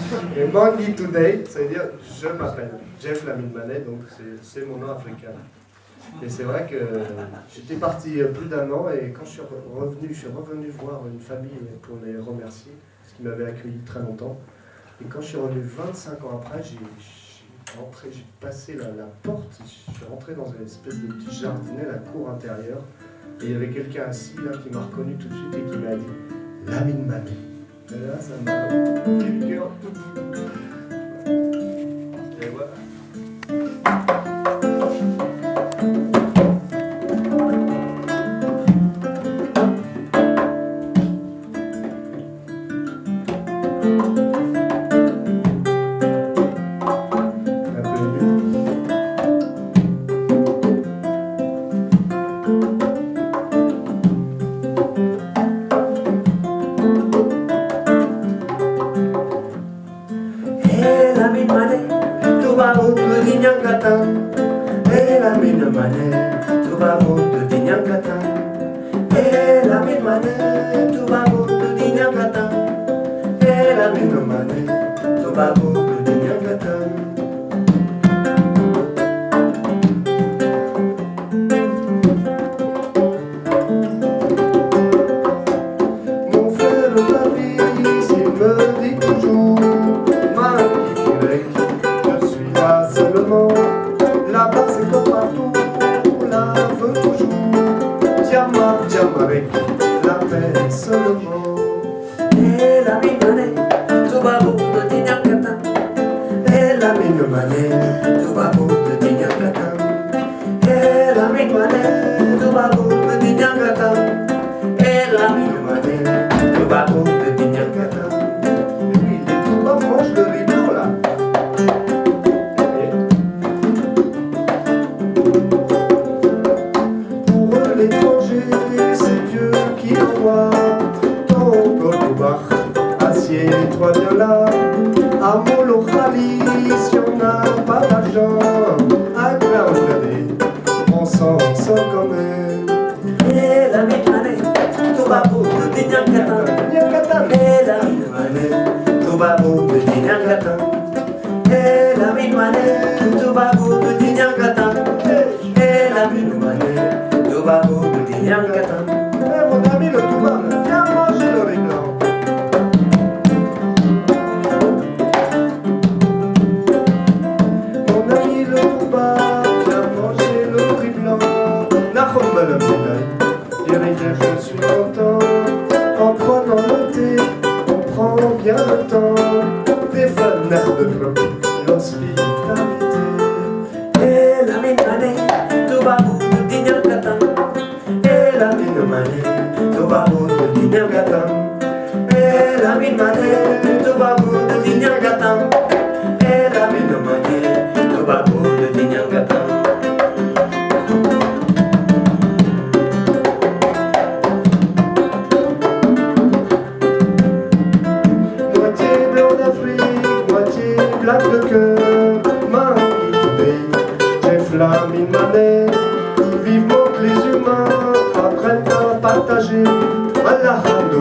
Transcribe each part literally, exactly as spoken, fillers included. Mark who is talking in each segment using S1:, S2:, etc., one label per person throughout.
S1: Et Mangi Today, ça veut dire je m'appelle Jeff Lamine Manet, donc c'est mon nom africain. Et c'est vrai que j'étais parti plus d'un an et quand je suis revenu, je suis revenu voir une famille pour les remercier, parce qu'ils m'avaient accueilli très longtemps. Et quand je suis revenu vingt-cinq ans après, j'ai rentré, j'ai passé la, la porte, je suis rentré dans une espèce de petit jardinet, la cour intérieure, et il y avait quelqu'un assis là qui m'a reconnu tout de suite et qui m'a dit Lamine Manet. Et là, ça m'a pris le cœur. Et voilà.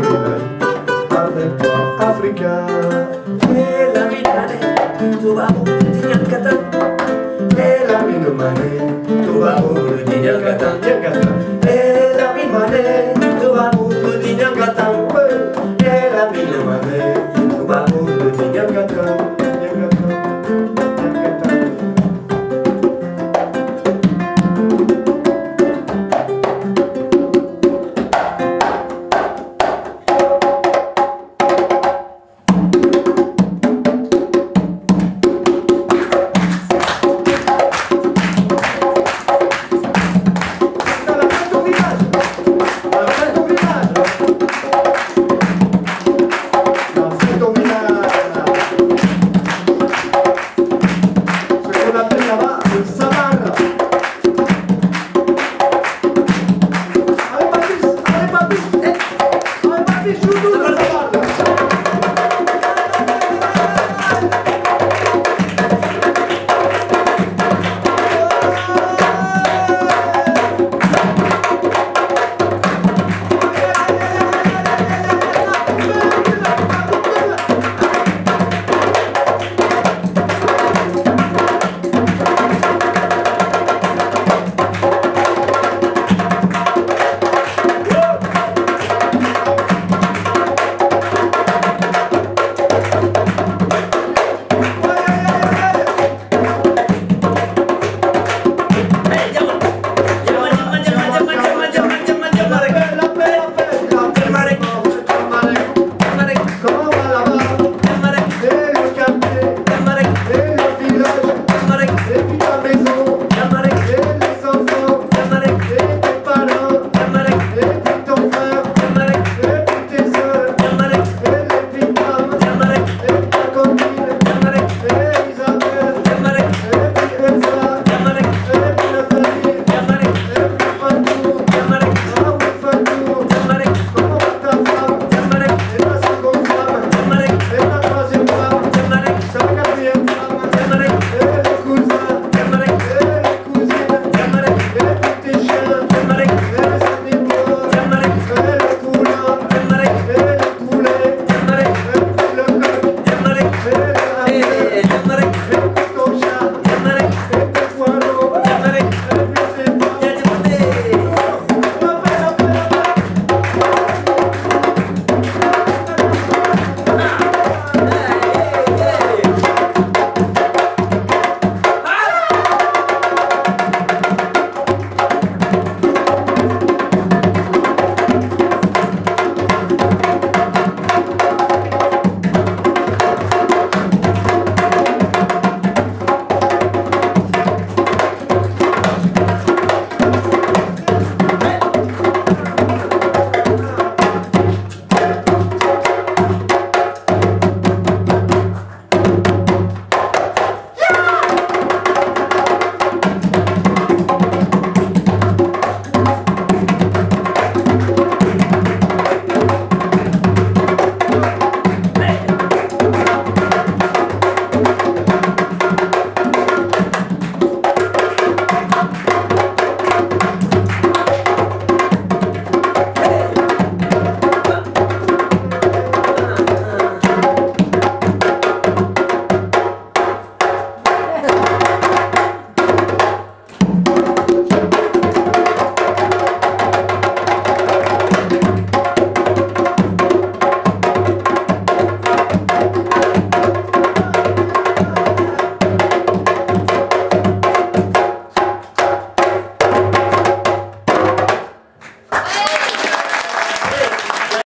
S2: Avec toi, Africa. Et la vie, tout va bon.